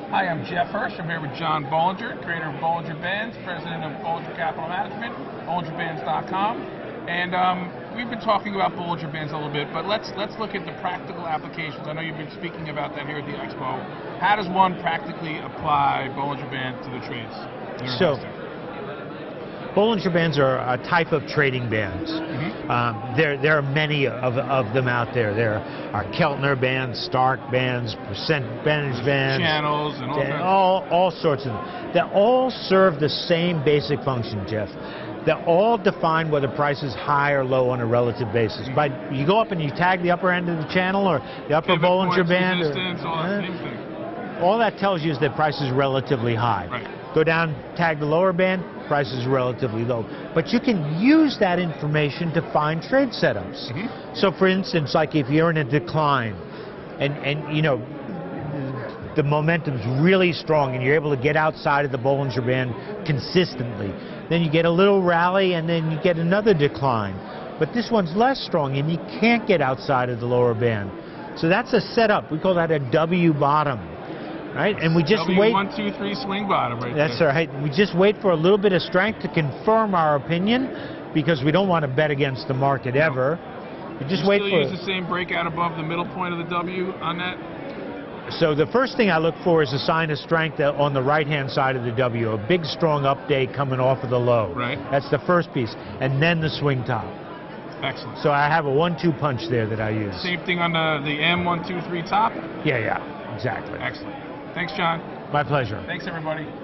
Hi, I'm Jeff Hirsch. I'm here with John Bollinger, creator of Bollinger Bands, president of Bollinger Capital Management, BollingerBands.com. And we've been talking about Bollinger Bands a little bit, but let's look at the practical applications. I know you've been speaking about that here at the Expo. How does one practically apply Bollinger Band to the trades? So, Bollinger Bands are a type of trading bands. There are many of them out there. There are Keltner bands, Stark bands, percentage bands, channels, and all sorts of them. They all serve the same basic function, Jeff. They all define whether price is high or low on a relative basis. You go up and you tag the upper end of the channel or the upper Bollinger Band. All that tells you is that price is relatively high. Right. Go down, tag the lower band, price is relatively low. But you can use that information to find trade setups. So for instance, like if you're in a decline and you know the momentum's really strong and you're able to get outside of the Bollinger Band consistently, then you get a little rally and then you get another decline. But this one's less strong and you can't get outside of the lower band. So that's a setup. We call that a W bottom. Right, and we just wait. 1, 2, 3 swing bottom, right? That's there. right. We just wait for a little bit of strength to confirm our opinion, because we don't want to bet against the market ever. We just wait for. Use the same breakout above the middle point of the W on that. So the first thing I look for is a sign of strength on the right-hand side of the W, a big strong update coming off of the low. Right. That's the first piece, and then the swing top. Excellent. So I have a 1-2 punch there that I use. Same thing on the M 1, 2, 3 top. Yeah, exactly. Excellent. Thanks, John. My pleasure. Thanks, everybody.